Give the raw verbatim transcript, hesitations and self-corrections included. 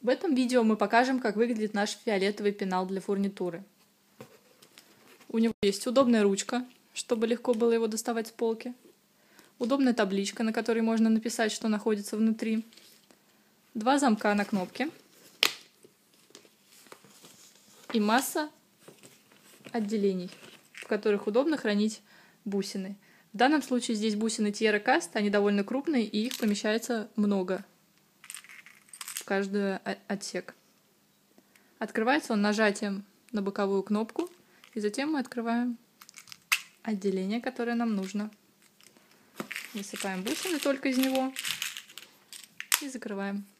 В этом видео мы покажем, как выглядит наш фиолетовый пенал для фурнитуры. У него есть удобная ручка, чтобы легко было его доставать с полки. Удобная табличка, на которой можно написать, что находится внутри. Два замка на кнопке. И масса отделений, в которых удобно хранить бусины. В данном случае здесь бусины Tierra Cast, они довольно крупные, и их помещается много в каждый отсек. Открывается он нажатием на боковую кнопку, и затем мы открываем отделение, которое нам нужно. Высыпаем бусины только из него и закрываем.